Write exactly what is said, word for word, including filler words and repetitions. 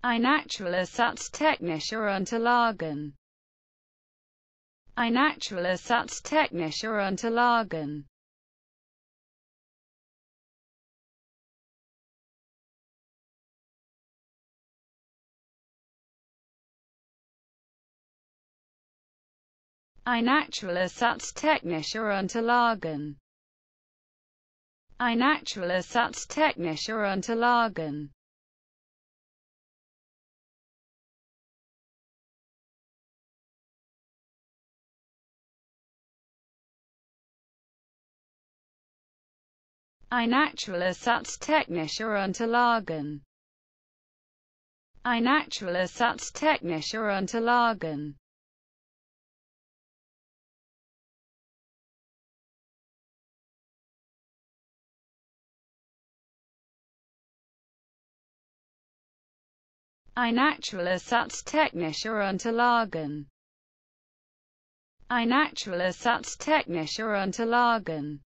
Ein Aktuellatztechnischer Unterlagen. Ein Aktuellatztechnischer Unterlagen. Ein Aktuellatztechnischer Unterlagen. Ein Aktuellatztechnischer Unterlagen. Ein Aktuellatztechnischer Unterlagen. Ein Aktuellatztechnischer Unterlagen. Ein Aktuellatztechnischer Unterlagen. Ein Aktuellatztechnischer Unterlagen.